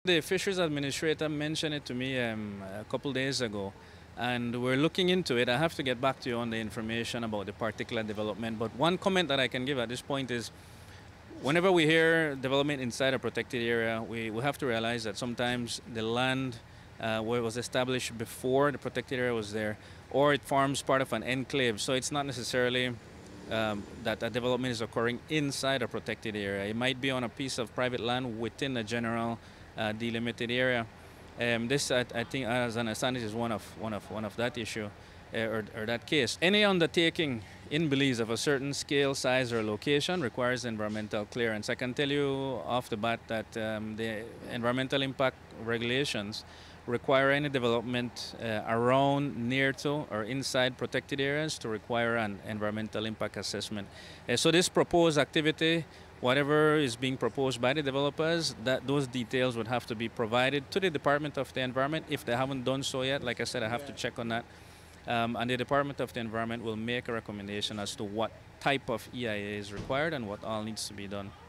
The fisheries administrator mentioned it to me a couple days ago, and we're looking into it. I have to get back to you on the information about the particular development. But one comment that I can give at this point is whenever we hear development inside a protected area, we have to realize that sometimes the land where it was established before the protected area was there, or it forms part of an enclave. So it's not necessarily that a development is occurring inside a protected area. It might be on a piece of private land within a general delimited area. This, I think, as an understanding, is one of that issue or that case. Any undertaking in Belize of a certain scale, size, or location requires environmental clearance. I can tell you off the bat that the environmental impact regulations require any development around, near to, or inside protected areas to require an environmental impact assessment. So this proposed activity, whatever is being proposed by the developers, that those details would have to be provided to the Department of the Environment. If they haven't done so yet, like I said, I have to check on that. And the Department of the Environment will make a recommendation as to what type of EIA is required and what all needs to be done.